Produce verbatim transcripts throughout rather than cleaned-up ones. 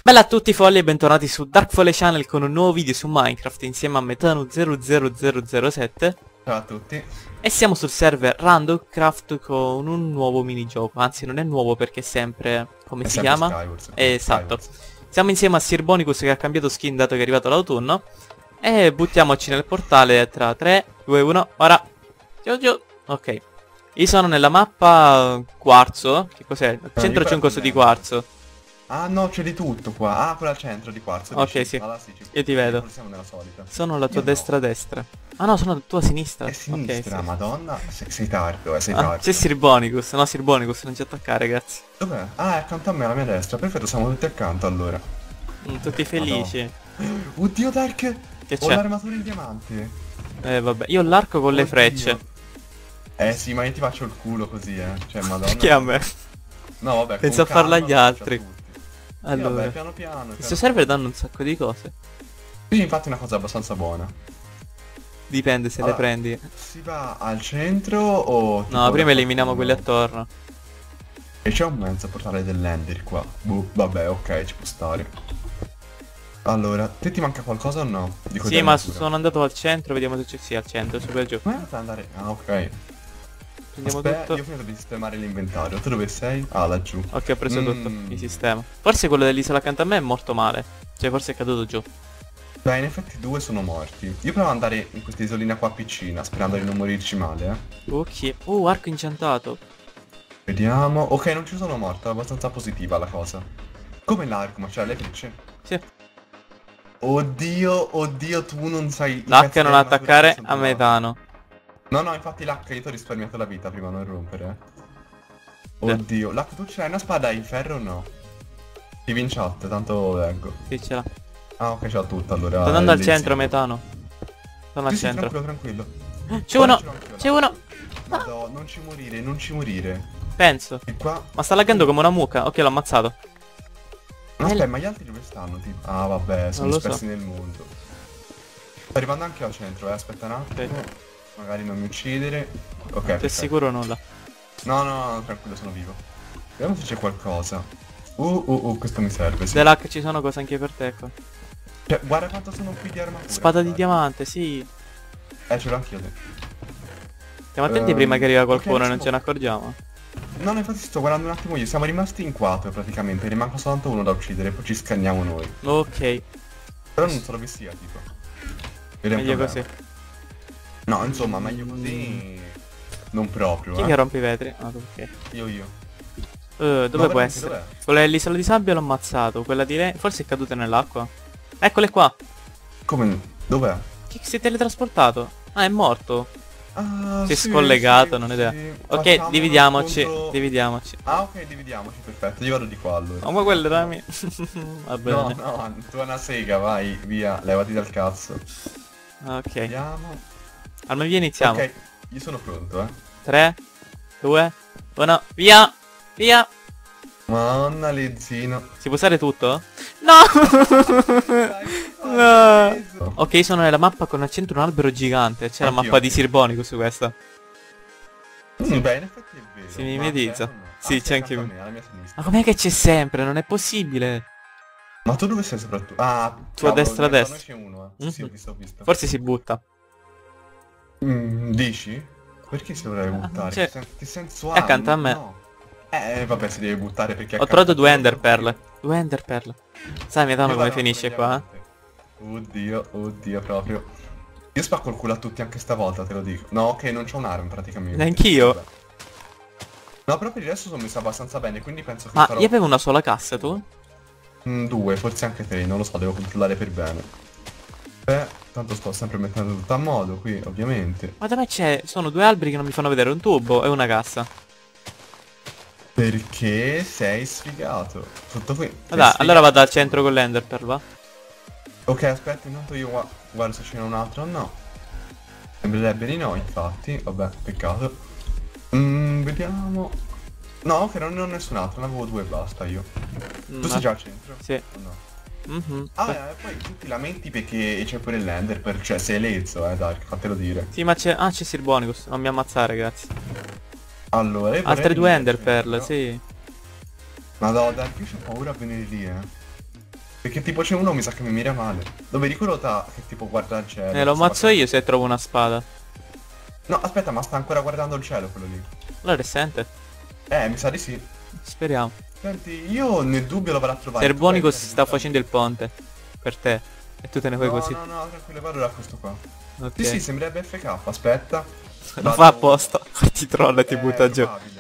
Bella a tutti folli e bentornati su Darkfall Channel con un nuovo video su Minecraft insieme a Metano zero zero zero zero sette. Ciao a tutti. E siamo sul server Randomcraft con un nuovo minigioco. Anzi non è nuovo perché è sempre... come È si sempre chiama? Skywars, Eh, esatto. Skywars. Siamo insieme a Sirbonicus che ha cambiato skin dato che è arrivato l'autunno. E buttiamoci nel portale tra tre, due, uno, ora. Giù giù. Ok. Io sono nella mappa quarzo. Che cos'è? Al centro c'è un coso di quarzo. Ah no, c'è di tutto qua. Ah, quella al centro di quarzo. Ok, dici? sì. Allora, sì ci... Io ti vedo. Siamo nella solita. Sono alla tua Io destra no. destra. Ah no, sono alla tua sinistra. È sinistra, Ok, sì. madonna. Sei, sei tardo, eh, sei Ah, tardo. c'è Sirbonicus. No, Sirbonicus, non ci attaccare, ragazzi. Dov'è? Ah, è accanto a me, alla mia destra. Perfetto, siamo tutti accanto allora. Mm, tutti felici. Oddio, Dark! Che Ho c'è? l'armatura in diamante. Eh, vabbè. Io ho l'arco con le Oddio. frecce. Eh sì, ma io ti faccio il culo così, eh. Cioè, madonna. Perché a me? No, vabbè, Pensa con a farlo calma agli lo faccio a altri. tutti. Sì, Allora. vabbè, piano piano. Questo piano server piano. danno un sacco di cose. Qui infatti è una cosa abbastanza buona. Dipende se Allora, le prendi. si va al centro o... tipo No, prima da eliminiamo quelli qualcuno? attorno. E c'è un mezzo portale dell'Ender qua. Boh, vabbè, ok, ci può stare. Allora, te ti manca qualcosa o no? Dico Sì, di ma armatura. sono andato al centro, vediamo se c'è. Sì, al centro, su per giù. Come fai ad andare? Ah, ok. Prendiamo Aspetta, tutto. io ho finito di sistemare l'inventario. Tu dove sei? Ah, laggiù. Ok, ho preso tutto. Mm. Il sistema. Forse quello dell'isola accanto a me è morto male. Cioè, forse è caduto giù. Beh, in effetti due sono morti. Io provo ad andare in questa isolina qua piccina, sperando di non morirci male, eh. Ok. Uh, arco incantato. Vediamo. Ok, non ci sono morto, è abbastanza positiva la cosa. Come l'arco, ma c'è le frecce? Sì. Oddio, oddio, tu non sai... i L'H pezzi non di armatura attaccare che sono a trovati. metano. No, no, infatti l'H io ti ho risparmiato la vita prima, non rompere, eh. Sì. Oddio, l'H tu ce l'hai una spada in ferro o no? Scrivi in chat, tanto leggo. Sì, ce l'ha. Ah, ok, ce l'ha tutto, allora... Sto andando al è centro, lì, sì. metano. Sono al Sì, sì, centro. tranquillo, tranquillo. C'è Ora uno. ce l'ho anch'io, C'è là. uno. Madò, non ci morire, non ci morire. Penso. E qua... Ma sta laggando come una mucca. Ok, l'ho ammazzato. No, aspetta, ma gli altri dove stanno? Tipo? Ah, vabbè, sono Non lo dispersi so. nel mondo. Sto arrivando anche al centro, eh, aspetta un attimo. Ok. Magari non mi uccidere. Ok, Sei perfetto. sicuro o nulla? No, no, no, tranquillo, sono vivo. Vediamo se c'è qualcosa. Uh, uh, uh, questo mi serve, sì. Dell'H ci sono cose anche per te qua. Cioè, guarda quanto sono qui di armatura. Spada di guarda. diamante, sì. Eh, ce l'ho anch'io. Te. Stiamo attenti Ehm, prima che arriva ok, qualcuno e non siamo- ce ne accorgiamo. No, no, infatti sto guardando un attimo io. Siamo rimasti in quattro praticamente. Ne manca soltanto uno da uccidere, poi ci scanniamo noi. Ok, Però non so dove sia, tipo. Ed è un meglio problema. così. No, insomma, meglio così. Non proprio, Chi eh. che rompe i vetri? Ah, ok. Io, io. Uh, dove No, può veramente, essere? dov'è? Quella dell'isola di sabbia l'ho ammazzato. Quella di lei forse è caduta nell'acqua. Eccole qua. Come? Dov'è? Chi si è teletrasportato? Ah, è morto. Ah, Si è sì, scollegato, sì, non ho idea. sì. Ok, Facciamo dividiamoci. uno scontro- Dividiamoci. Ah, ok, dividiamoci, perfetto. Io vado di qua allora. Oh, ma quello era mio. Va No, bene. no, tu è una sega, vai, via, levati dal cazzo. Ok. Vediamo. Al meglio iniziamo. Ok, io sono pronto, eh. tre, due, uno, via! Via! Madonna, lezzino. Si può usare tutto? No! No! Ok, sono nella mappa con al centro un albero gigante. C'è la Anch'io, mappa di anch'io. Sirbonicus su questa. Mm, beh, in effetti è vero. Si ma mimetizza. c'è o no? Sì, Ah, c'è anche accanto a me. me, alla mia sinistra. Ma com'è che c'è sempre? Non è possibile. Ma tu dove sei soprattutto? Ah, Tua cavolo, destra, in mezzo a destra. noi c'è uno, eh. Sì, sì, ho Mhm. visto, ho visto. Forse si butta. Mm, dici? Perché si dovrebbe Ah, buttare? cioè- Che, sen- che senso è ha? accanto a me. No. Eh, vabbè, si deve buttare perché... è Ho accanto trovato a due te. enderpearl. Due enderpearl. Sai, Metano, Io come vado finisce con gli qua? eh? avanti. Oddio, oddio, proprio. Io spacco il culo a tutti anche stavolta, te lo dico. No, ok, non c'ho un'arma praticamente. Neanch'io. Vabbè. No, però per il resto sono messo abbastanza bene, quindi penso che Ma farò io avevo una sola cassa, tu? mm, due, forse anche tre, non lo so, devo controllare per bene. Beh, tanto sto sempre mettendo tutto a modo qui, ovviamente. Ma da me c'è... sono due alberi che non mi fanno vedere un tubo e una cassa. Perché sei sfigato. Tutto qui. Sei Vabbè, sfigato. allora vado al centro con l'enderpearl, va? Ok, aspetta, intanto io gua- guardo se ce n'è un altro o no. Sembrerebbe di no, infatti. Vabbè, peccato. Mm, vediamo. No, ok, non ne ho nessun altro, ne avevo due e basta io. Mm, Tu sei già al centro? Sì. O no? Mhm. Ah, eh, poi tu ti lamenti perché c'è pure l'ender, per... cioè sei lezzo, eh, dai, fatelo dire. Sì, ma c'è... Ah, c'è Sirbonicus. Non mi ammazzare, grazie. Allora, io vorrei Altre due venire al enderpearl, centro. sì. Madonna, dai, io c'ho paura a venire lì, eh. Perché tipo c'è uno mi sa che mi mira male. Dove di quello ta che tipo guarda il cielo. Eh, lo sta ammazzo guardando- io se trovo una spada. No, aspetta, ma sta ancora guardando il cielo quello lì. Allora è sente. Eh, mi sa di sì. Speriamo. Senti, io nel dubbio lo vado a trovare. Tu vai Serbonico a si sta cercare- facendo il ponte. Per te. E tu te ne fai No, così. no, no, tranquillo, vado da questo qua. Ok. Sì, sì, sembrerebbe F K, aspetta. Lo Vado- fa apposta. Ti trolla e ti Eh, butta giù. probabile.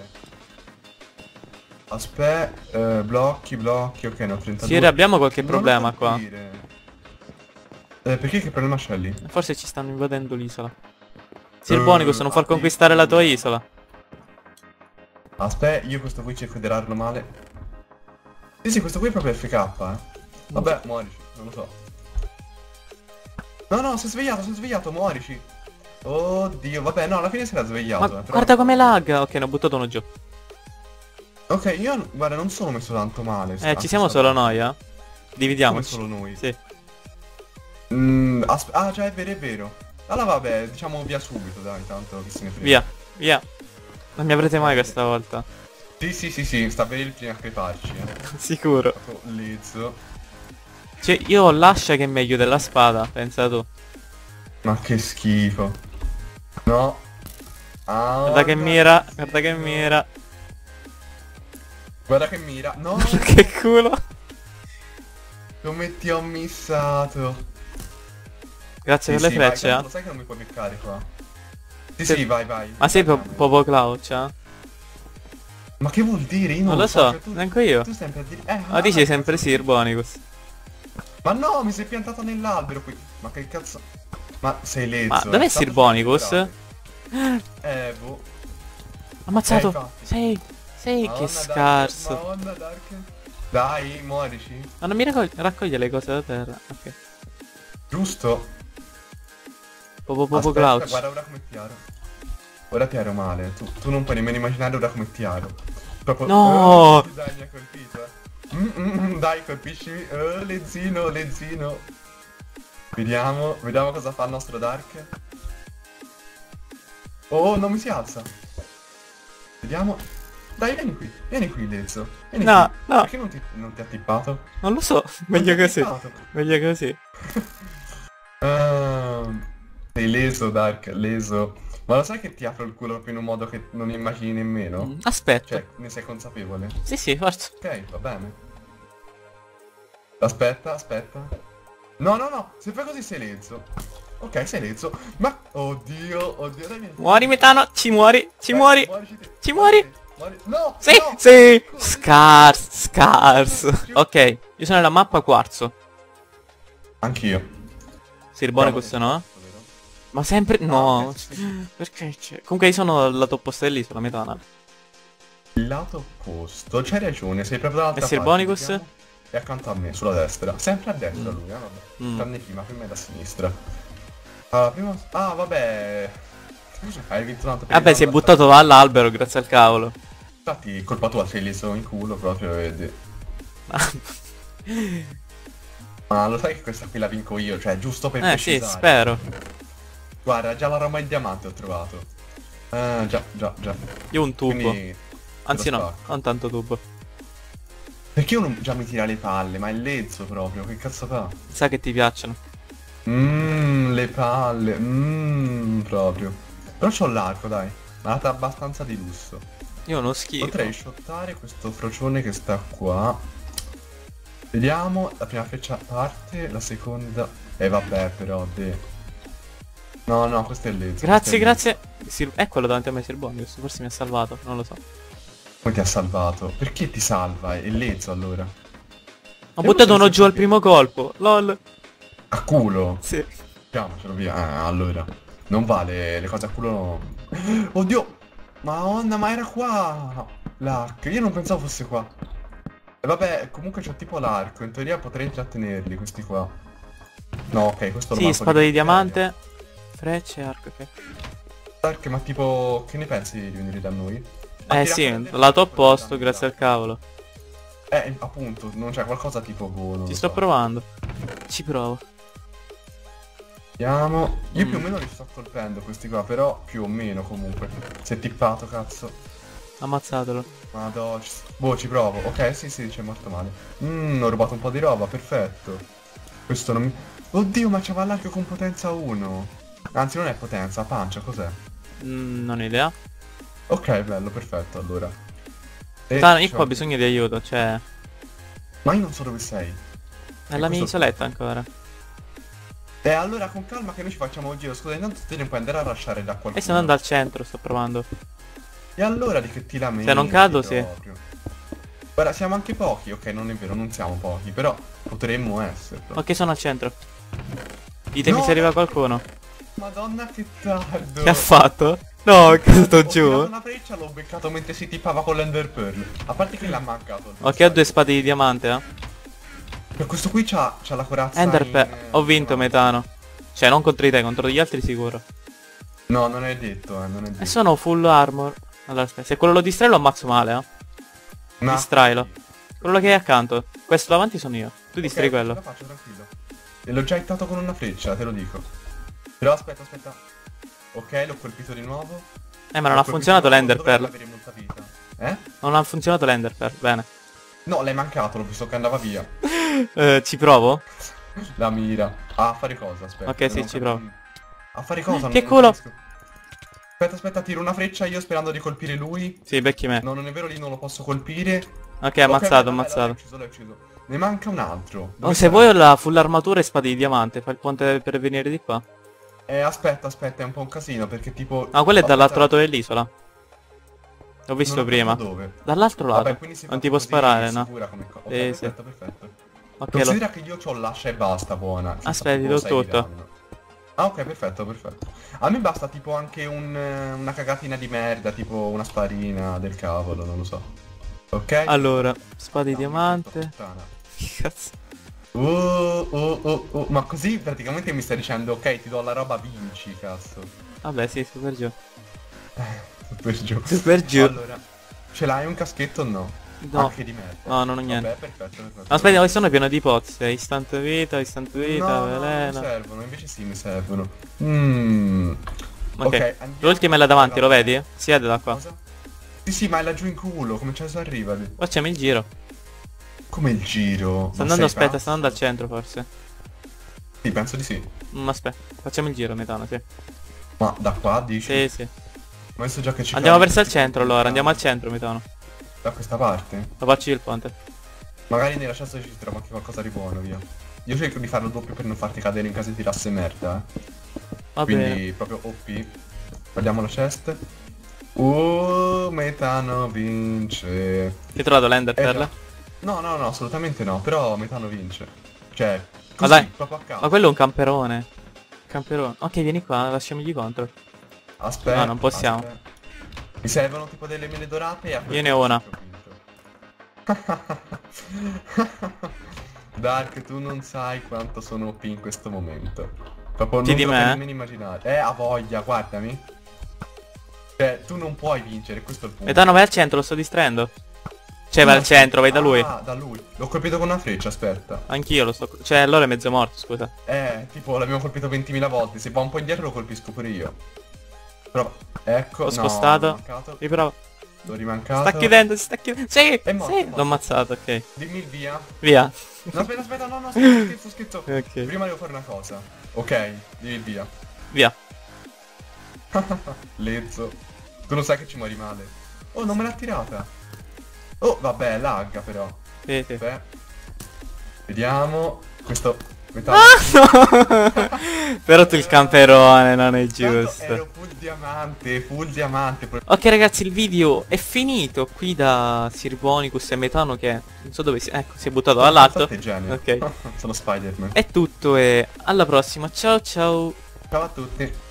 Aspetta, eh, blocchi, blocchi, ok, ne ho trentadue. Sì, abbiamo qualche Non lo problema qua. capire. Eh, perché che problema c'è lì? Forse ci stanno invadendo l'isola. Sirbonicus, non far ah, conquistare la tua addirittura. isola. Aspetta, io questo qui cerco di darlo male. Sì, sì, questo qui è proprio F K, eh. Vabbè, muorici, non lo so. No, no, si è svegliato, si è svegliato, muorici. Oddio, vabbè, no, alla fine si era svegliato. Ma eh, però- guarda come lag. Ok, ne ho buttato uno giù. Ok, io, guarda, non sono messo tanto male. Eh, anche ci siamo stavolta. solo noi, eh. Come Dividiamoci. solo noi? Sì. Mm, asp- ah, già, è vero, è vero. Allora, vabbè, diciamo via subito, dai, tanto che se ne frega. Via, via. Non mi avrete mai questa volta. Sì, sì, sì, sì, sta per il primo a creparci, eh. Sicuro. Proprio lezzo. Cioè, io ho l'ascia che è meglio della spada, pensa tu. Ma che schifo. No. Ah, Guarda che mira, guarda che mira. Guarda che mira. No, Che culo. come ti ho missato. Grazie Sì, per sì, le vai, frecce, tanto eh. lo sai che non mi puoi beccare qua. Sì, Sì. sì, vai, vai. Ma sei po- Vai, vai. Popo Clouch, eh? Ma che vuol dire? Io Non lo so, cioè, tu, neanche io. Tu sempre a dire... Eh, Ma dici sempre Sirbonicus. Ma no, mi sei piantato nell'albero qui. Ma che cazzo... Ma sei lezzo. Ma dov'è eh, tanto Sirbonicus? ci recuperate. Eh, boh. Ammazzato. Eh, infatti. Sei, sei che Madonna, scarso. Dark, Madonna, Dark. Dai, muorici. Ma non mi raccoglie, raccoglie le cose da terra. Ok. Giusto. Popo Popo Aspetta, Clouch. guarda ora come ti aro. Ora ti ero male. Tu, tu non puoi nemmeno immaginare ora come ti aro. Proprio... No! Eh, dai, mi ha colpito, eh. Mm, mm, mm, dai, colpiscimi. Oh, lezzino, lezzino. Vediamo, vediamo cosa fa il nostro Dark. Oh, non mi si alza. Vediamo. Dai, vieni qui, vieni qui, Lezzo. Vieni No, qui. no. Perché non ti, non ti ha tippato? Non lo so. Meglio Non ti ha così. tippato. Meglio così. Ehm, sei leso, Dark, leso. Ma lo sai che ti apro il culo proprio in un modo che non immagini nemmeno? Mm, Aspetta. Cioè, ne sei consapevole? Sì, sì, forza. Ok, va bene. Aspetta, aspetta. No, no, no, se fai così sei lezzo. Ok, sei lezzo. Ma, oddio, oddio, dai, vieni. Muori metano, ci muori, ci Dai, muori. muorici te, Ci muori muori. te, muori- No, Sì, no. sì. Cosa? Scars, scars. Ok, io sono nella mappa quarzo. Anch'io. Sirbonicus no? Ma sempre... No. cazzo, sì. Perché c'è... Comunque io sono al lato opposto dell'isola, metana. Il lato opposto, c'hai ragione, sei proprio dall'altra E parte. Sirbonicus? vediamo. È accanto a me, sulla destra. Sempre a destra Mm. lui, eh, vabbè. Mm. Tranne prima, prima è da sinistra. Ah, prima... Ah, vabbè. Hai vinto tanto per Vabbè, il si è lato buttato all'albero, grazie al cavolo. Infatti, colpa tua, sei leso in culo proprio, vedi. Ma lo sai che questa qui la vinco io, cioè giusto per Eh sì, precisare. spero. Guarda, già la Roma in diamante ho trovato. Ah, già, già, già. Io ho un tubo. Quindi... Anzi te lo no, spacco. non tanto tubo. Perché uno già mi tira le palle, ma è lezzo proprio, che cazzo fa? Sa che ti piacciono. Mmm, le palle, mmm, proprio. Però c'ho l'arco, dai. Nata abbastanza di lusso. Io ho uno schifo. Potrei shottare questo frocione che sta qua. Vediamo, la prima freccia parte, la seconda... E eh, vabbè però, de... No, no, questo è lezzo. Grazie, questo è grazie. Sir... Eccolo davanti a me, Sirbonicus. Forse mi ha salvato, non lo so. lezzo. Come ti ha salvato? Perché ti salva? È lezzo allora. Ho E buttato voi uno siete giù al che- primo colpo. Lol. A culo? Sì. Mettiamocelo via. Ah, allora. Non vale, le cose a culo no. Oddio! Madonna, ma era qua! L'arco, io non pensavo fosse qua. E vabbè, comunque c'ho tipo l'arco, in teoria potrei intrattenerli questi qua. No, ok, questo lo Sì, manco spada di criterio. diamante. Frecce, arco, ok. Arco, ma tipo, che ne pensi di venire da noi? Eh sì, lato opposto, grazie al cavolo. Eh, appunto, non c'è qualcosa tipo boh, non Ci lo sto so. provando. Ci provo. Vediamo. Io Mm. più o meno li sto colpendo questi qua, però più o meno comunque. Si è tippato, cazzo. Ammazzatelo. Madò, ci- boh, ci provo. Ok, sì, sì, c'è morto male. Mmm, ho rubato un po' di roba, perfetto. Questo non mi... Oddio, ma c'aveva l'arco con potenza uno. Anzi, non è potenza, pancia, cos'è? Mm, non ho idea. Ok, bello, perfetto, allora. E Tano, io c'ho- qua ho bisogno di aiuto, cioè... Ma io non so dove sei. Nella mia questo- isoletta ancora. E allora con calma che noi ci facciamo un giro. Scusa, intanto te ne puoi andare a lasciare da qualcuno. E sto andando al centro, sto provando. E allora di che ti lamenti? Se non cado, sì. proprio? Guarda, siamo anche pochi. Ok, non è vero, non siamo pochi, però potremmo esserlo. Ok, sono al centro. Ditemi No, se arriva no. qualcuno. Madonna che tardo. Che ha fatto? No, che sto Ho giù. tirato una freccia, l'ho beccato mentre si tippava con l'Ender Pearl. A parte che l'ha mancato. Ok, ho due spade di diamante, eh. Per questo qui c'ha, c'ha la corazza Ender in, Pearl. eh, Ho vinto, diamante. metano. Cioè, non contro di te, contro gli altri sicuro. No, non è detto, eh, non è detto. E sono full armor. Allora, aspetta, se quello lo distrai lo ammazzo male, eh. Ma- Distrailo. Quello che hai accanto. Questo davanti sono io. Tu distrai Ok, ce quello. la faccio, tranquillo. E l'ho già hittato con una freccia, te lo dico. Però aspetta, aspetta. Ok, l'ho colpito di nuovo. Eh, ma non ha L'ho colpito funzionato di nuovo, l'Ender dovrebbe Pearl. avere molta vita. Eh? Non ha funzionato l'Ender Pearl. Bene. No, l'hai mancato, l'ho visto che andava via. Eh, ci provo? La mira. Ah, a fare cosa? Aspetta. Ok, sì, non ci capisco. provo. A fare cosa? Che Non- non culo! capisco. Aspetta, aspetta, tiro una freccia io sperando di colpire lui. Sì, becchi me. No, non è vero, lì non lo posso colpire. Ok, ammazzato, Ok, vai, vai, ammazzato. L'hai ucciso, l'hai ucciso. Ne manca un altro. Oh, Dove se sarà? vuoi ho la full armatura e spade di diamante. Fai il ponte per venire di qua. Eh, aspetta, aspetta, è un po' un casino perché tipo... Ah, quello è dall'altro Aspetta, lato dell'isola. L'ho visto non ho prima. capito dove. Dall'altro lato. Vabbè, quindi si Non fa ti può così, sparare, no? sicura come co- ok, Sì, sì. perfetto, perfetto. Ok, lo... Considera che io ho l'ascia e basta, buona. senza Aspetta, tipo ti do sei di tutto. danno. Ah, ok, perfetto, perfetto. A me basta tipo anche un, eh, una cagatina di merda, tipo una sparina del cavolo, non lo so. Ok? Allora, spade di No, diamante. puttana. Che cazzo? Uh, uh, uh, uh, ma così praticamente mi stai dicendo, ok, ti do la roba, vinci, cazzo. Vabbè, sì, super giù. Super giù. Super giù. Allora, ce l'hai un caschetto o no? No. Anche di merda. No, non ho niente. Vabbè, perfetto, perfetto. No, aspetta, questo è pieno di pozze. Istante vita, istante vita, No, no, non mi veleno. servono, invece sì mi servono. Mmm. Ok. Ok, andiamo- L'ultima è là davanti, lo vedi? Si vede da qua. Cosa? Sì, sì, ma è laggiù in culo, come ce si arriva? Facciamo il giro. Come il giro? Sta Ma andando, sei aspetta, pazzo? sta andando al centro forse. Sì, penso di sì. Mm, aspetta, facciamo il giro, metano, sì. Ma da qua dici? Sì, sì. Ma adesso già che ci Andiamo provi, verso il tipo, centro allora, andiamo al centro, metano. Da questa parte? Lo faccio io il ponte. Magari nella chest ci trovo anche qualcosa di buono, via. Io cerco di farlo doppio per non farti cadere in caso di tirasse merda, eh. Va Quindi bene. proprio O P. Guardiamo la chest. Uh, metano vince. Hai trovato l'ender Eh, pearl? già. No, no, no, assolutamente no, però metano vince. Cioè, Ma così, dai, proprio a caso. ma quello è un camperone. Camperone. Ok, vieni qua, lasciamogli contro. Aspetta. No, non possiamo. aspetta. Mi servono tipo delle mele dorate e a Io ne ho una. Dark, tu non sai quanto sono O P in questo momento. Proprio Ti non di te lo puoi me? nemmeno immaginare. Eh, ha voglia, guardami. Cioè, tu non puoi vincere, questo è il punto. Metano, vai al centro, lo sto distraendo. Cioè, vai al centro, vai da lui. Ah, da lui. L'ho colpito con una freccia, aspetta. Anch'io lo sto... Cioè, allora è mezzo morto, scusa. Eh, tipo, l'abbiamo colpito ventimila volte. Se va un po' indietro lo colpisco pure io. Però, ecco, L'ho no, spostato. l'ho mancato. Riprova. L'ho rimancato. Sta chiudendo, si sta chiudendo. Sì, È morto, sì. è morto. L'ho ammazzato, ok. Dimmi il via. Via. No, aspetta, aspetta, no, no, scherzo, scherzo, scherzo. Ok. Prima devo fare una cosa. Ok, dimmi il via. Via. Lezzo. Tu non sai che ci muori male. Oh, non me l'ha tirata. Oh, vabbè, lagga però. Sì, sì. Beh. Vediamo. Questo metà. Ah, no! Però tu il camperone, non è Tanto ero giusto. full diamante, full diamante. Ok ragazzi, il video è finito qui da Sirbonicus e Metano che non so dove si... Ecco, si è buttato dall'alto. State genio. Ok. Sono Spider-Man. È tutto e alla prossima. Ciao ciao. Ciao a tutti.